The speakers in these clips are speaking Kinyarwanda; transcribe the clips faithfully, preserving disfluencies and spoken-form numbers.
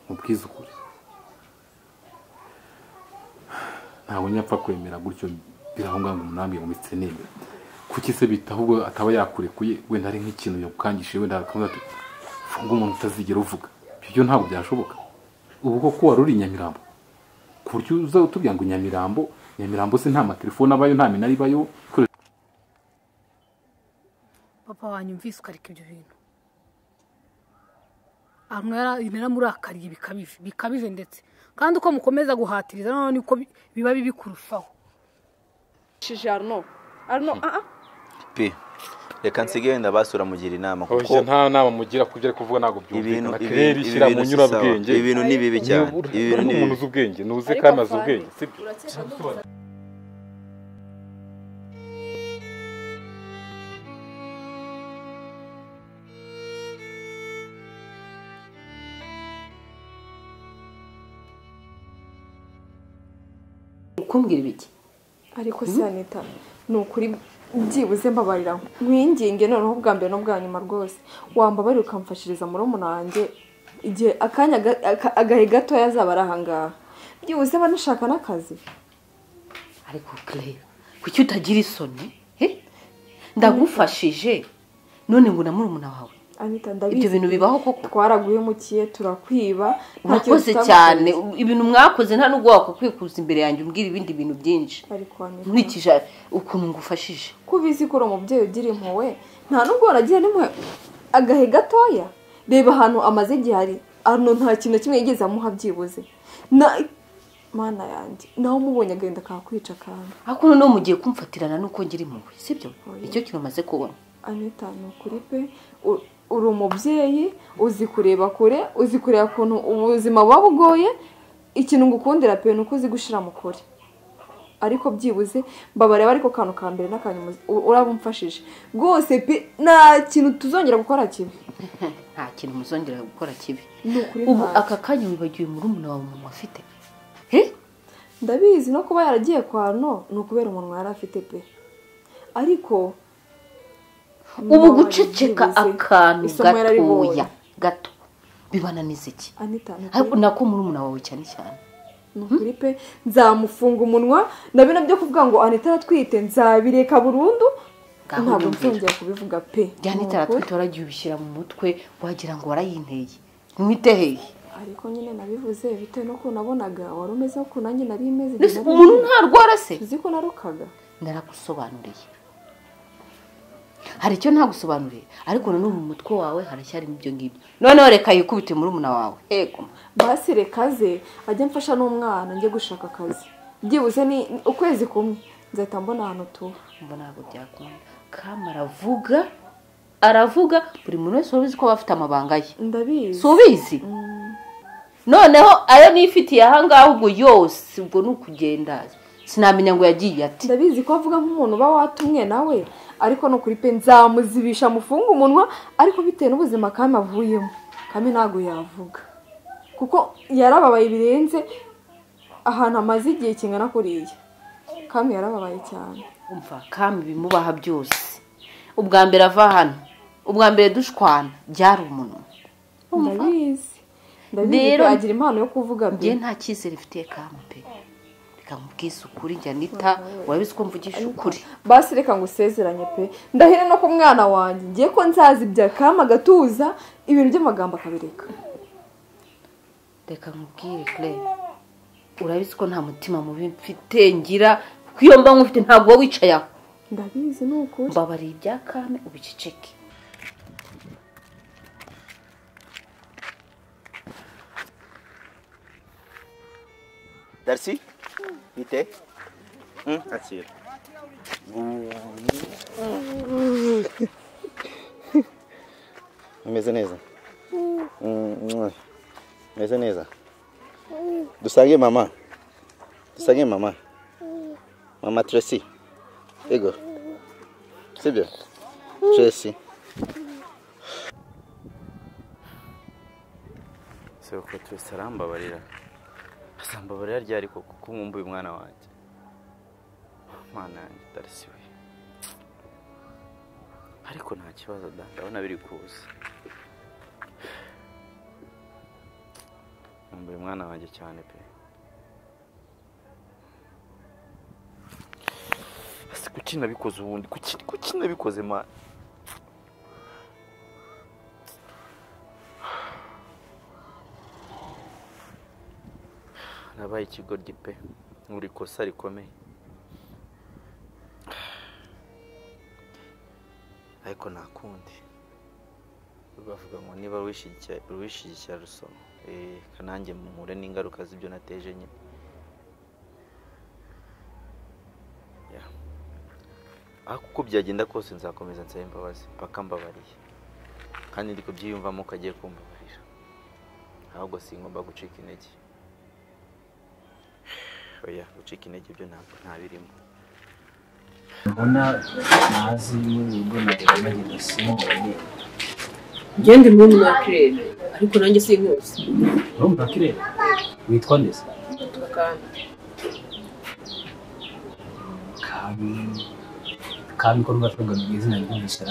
mubwiza ukuri ntabwo nyapfa kwemera gutyo birahunga ngo umunambye mu mitse neme kuki se bita ahubwo ataba yakurekuye wenda ari nk'ikintu yakangishije wenda akavuga ati funga umuntu utazigera uvuga ibyo ntabwo byashoboka ubu koko wari uri Nyamirambo ku buryo uza utubwira ngo Nyamirambo Nyamirambo se nta matelefone abayo nta minari bayo. Papa wanyumvise ukareka ibyo bintu amwera imera muri akariye bikabije bikabije ndetse kandi uko mukomeza guhatiriza none niko biba bibikurushaho shije Arno Arno a a pe reka nsige wenda basura mugira inama kuko nta nama mugira kubyo ari kuvuga nago byumvikana kireri shira mu nyurabwenge ibintu ni bibi cyane ibintu ni umuntu uzubwenge nuze kamaze ubwenge sibyo kumbwira ibiki ariko se Anita nukuri byibuze mbabarira nkwinginge noneho bwa mbere no bwa nyuma rwose wambabarira ukamfashiriza muri umunange igihe akanya agahe gato yazaba arahangaha byibuze banashaka nakazi ariko Claire kuki utagira isoni he ndagufashije none ngo namuri umuna wawe Anita ndabizi ibyo bintu bibaho koko twaraguhemukiye turakwiba mwakoze cyane ibintu mwakoze nta nubwo wakwikuza imbere yanjye umbwira ibindi bintu byinshi ariko Anita nkurikije ukuntu ngufashije kubizi ko umubyeyi ugira impuwe nta nubwo waragiye nimwe agahe gatoya reba ahantu amaze gihari arno nta kintu kimwe yigeze amuha byibuze na mana yanjye naho mubonye agenda kakwica kandi ariko none mugiye kumfatirana nuko ngira impuwe sibyo icyo kintu maze kubona Anita nukuri pe uri umubyeyi uzi kureba kure uzi kureba kuntu ubuzima babugoye ikintu ngukundira pe nuko uzi gushira mu kure ariko byibuze mbabareba ariko kantu ka mbere n'akanyuma urabumfashije rwose pe nta kintu tuzongera gukora kibi nta kintu muzongera gukora kibi ubu aka kanya wibagiwe muri umuna wawe umuntu afite he ndabizi no kuba yaragiye kwa no nukubera umuntu yari afite pe ariko ubu guceceka akantu gatoya gato bibananiza iki ariko nako muri umuna wawe cyane cyane nukuri pe nzamufunga umunwa nabi nabyo kuvuga ngo Anita aratwite nzabireka burundu ntabwo nzongera kubivuga pe Anita aratwite waragiye ubishyira mu mutwe wagira ngo warayinteye mwiteheye ariko nyine nabivuze bite no ko nabonaga wari umeze ko nanjye nari imeze umuntu ntarwara se uzi ko narukaga naragusobanuriye hari icyo ntagusobanuriye ariko none mu mutwe wawe haracyari ibyo ngibyo noneho reka yikubite muri umuna wawe ego basi reka ze ajya mfasha n'umwana njye gushaka akazi byibuze ni ukwezi kumwe nzahita mbona ahantu tuba mbona ntabwo byakunda kama aravuga aravuga buri muntu wese ubizi ko bafite amabanga ye ndabizi subizi noneho ayo nifitiye ahangaho ubwo yose ubwo n'ukugenda sinamenya ngo yagiye ati ndabizi ko avuga nk'umuntu uba watumwe nawe ariko no kuri pe nzamuzibisha mufunga umunwa ariko bitewe n'ubuzima kame avuyemo kame ntago yavuga kuko yarababaye birenze ahantu amaze igihe kingana kuriya kame yarababaye cyane umva kame bimubaha byose ubwa mbere ava hano ubwa mbere dushwana byari umuntu ndabizi ndabizi agira impano yo kuvuga bye nta cyizere ifitiye kame pe kamubwiza ukuri Anita urabizi ko mvugisha ukuri basi reka ngusezeranye pe ndahire no ku mwana wanjye ngiye ko nzazibya kama gatuza ibintu by'amagambo akabireka reka nkubwire Claire urabizi ko nta mutima mubi mfite ngira kwiyo mba nkufite ntabwo wicaye aho ndabizi n'ukuri mbabariye ibya kame ubiceceke Darcy Bite? Hmm, akira. Umeze neza? Mm. Umeze neza? Dusange mama. Dusange mama. Mama Tracy. Ego. Sibyo? Tracy. Sio ko Tracy arambabarira. Asambabarira ryari ko kuko nkumbuye umwana wanjye. Mwana Darcy we. Ariko nta kibazo da ndabona biri kuza. nkumbuye umwana wanjye cyane pe. Ese kuki nabikoze ubundi? Kuki kuki nabikoze ma? Nabaye ikigoryi pe. Muri kosa rikomeye. Ariko nakundi. Bavuga ngo niba wishyigikira wishyigikira rusoma eh kanange mumure n'ingaruka z'ibyo nateje nyine. Ya. Ako kuko byagenda kose nzakomeza nsaba imbabazi paka mbabariye. Kandi ndiko byiyumvamo ko agiye kumbabarira. Ahubwo singomba gucika intege. Oya, gucika intege byo ntabwo ntabirimo. Mbona nazi n'ubwo nagenda simbone. Ngende muri mwakirere ariko nanjye sinkose. No mwakirere. Witwa ndese? Tukakandi. Kami. Kami ko rubatanga mugezi na ndishara.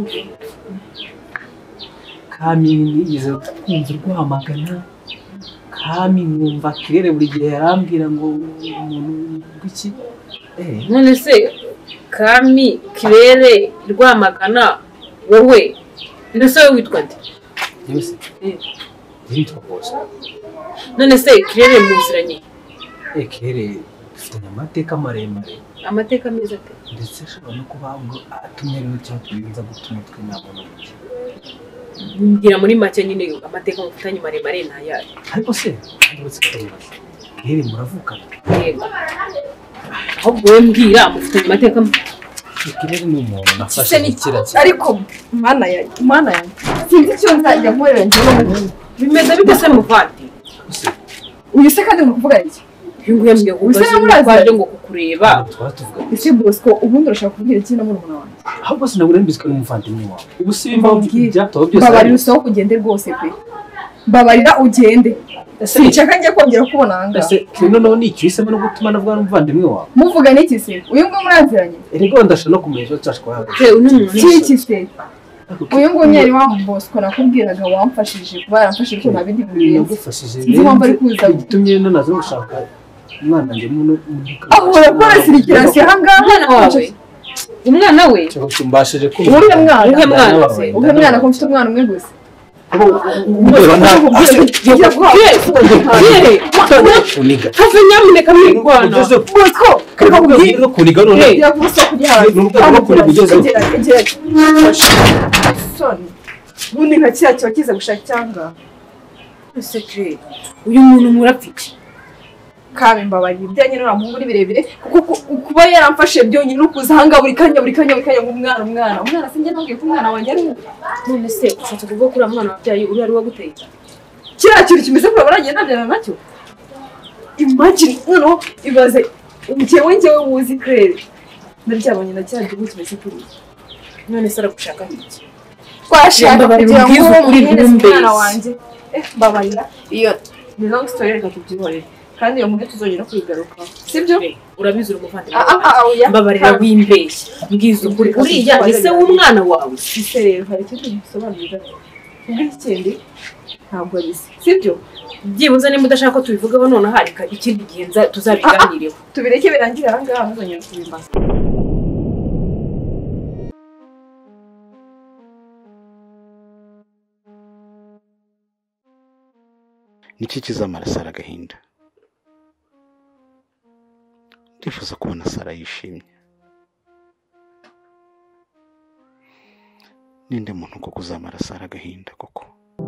Kami nigize kumva rwamagana. Kami mwumva kirere buri gihe yarambwira ngo umuntu gwiki. Eh, none se Kami kirere rwamagana wowe ndetse wowe witwa nde? Yose. Eh. Yitwa kose. None se kirere muziranye? Eh, kirere dufite amateka maremare. Amateka meza pe. Ndetse ashobora no kuba ngo atumye rero cyangwa tubiza gutuma twe nabona iki. Ngira muri make nyine amateka mufitanye maremare naya. Ariko se ndetse kutamubaza. Kirere muravukana. Yego. Ahubwo we mbwira mufitanye amateka. Kirere ni umuntu nafashe ikira. Ariko mana ya mana ya sinzi icyo nzajya nkorera njye n'umuntu. Bimeze bite se muvandi? Uyu se kandi mukuvuga iki? Yunguye mbye kubaje ngo kukureba. Ese Bosco ubundi urashaka kubwira iki na murumuna wanjye? Ahubwo sinabura mbiswe n'umuvandimwe wawe. Ubu si bimba byatoba byose. Babarira usohoke ugende rwose pe. Babarira ugende. Sinshaka njye kongera kubona hanga. Ese kino no ni cyisemo no gutuma navuga n'umuvandimwe wawe. Muvuga n'iki se? Uyu ngo muraziranye? Erego ndasha no kumenya cyashwa yawe. Eh umuntu Iki se? Uyu ngo nyari wa Bosco nakubwiraga wamfashije kuba yaramfashije ko nabindi bintu ngufashije. Sinzi impamvu ari kuza gitumye no nazo gushaka umwana nge muno. Aho urakora sirikirasi hanga umwana wawe. Umwana we? Cyo kumbashije ko. Uyu mwana. Uyu mwana. Uyu mwana ko mfite umwana umwe gusa. Umubera ntabwo uniga have nyamuneka mwigwana Bosco kariho kubwira kuniga none yavuze kujya n'ubwo kuri kugeza sorry bundi nka cya cyo kiza gushaka cyanga secret uyu muntu murapfiki kabe mbabari byanye n'uramuhungu ni birebire kuko kuba yaramfashe byonyine ukuza hanga buri kanya buri kanya buri kanya umwana umwana umwana sinjye nabwiye ko umwana wanjye ari none se ushatse kuvuga kuri umwana wabyaye uri ari waguteye kira kintu kimeze kuri baragenda byana nacyo imagine no ibaze umujyewe njyewe wuzi kwere ndaryabanye na cya gihugu kimeze kuri none se aragushaka iki twashaka kugira ngo umwana wanjye eh babarira iyo ni long story reka tubyihorere kandi iyo muntu tuzongera kwigaruka sibyo urabizi urumuvandimwe mbabarira wimbeshye mbwiza ukuri uriya ese w'umwana wawe ise rero hari ikintu gisobanurira ubw'ikindi ntabwo ari sibyo byibuze nimba udashaka ko tubivugaho none harika ikindi gihe tuzabiganireho tubireke birangire aha ngaha muzongera kubimbaza niki kizamara Sara agahinda ndifuza kubona Sara yishimye ninde muntu ko kuzamara Sara agahinda koko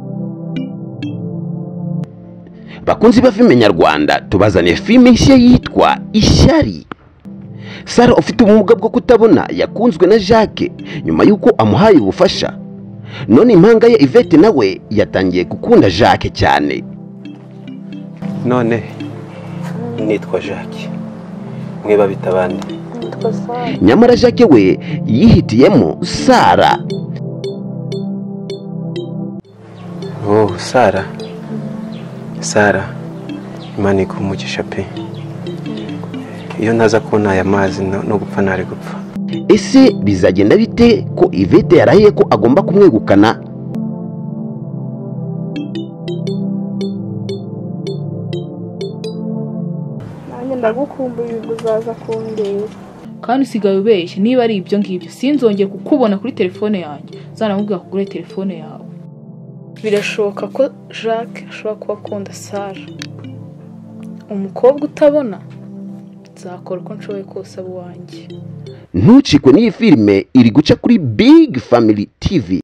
bakunzi ba Film Nyarwanda tubazaniye film nshya yitwa Ishyari. Sara ufite ubumuga bwo kutabona yakunzwe na Jacques nyuma yuko amuhaye ubufasha none impanga ye Yvette nawe yatangiye gukunda Jacques cyane. None nitwa Jacques mweba bitabandi nyamara Jacques we yihitiyemo Sara. Oh Sara Sara Imana ikumugisha pe iyo naza kubona aya mazi no gupfa nari gupfa. Ese bizagenda bite ko Yvette yarahiye ko agomba kumwegukana? nanjye ndagukumbuye ubwo uzaza kundeba. kandi usigaye ubeshye niba ari ibyo ngibyo sinzongeye kukubona kuri telefone yanjye zanamubwira kugura telefone yawe. Birashoboka ko Jacques ashobora kuba akunda Sara, umukobwa utabona. Nzakora uko nshoboye kose abo wanjye. Ntucikwe n'iyi filime iri guca kuri Big Family T V.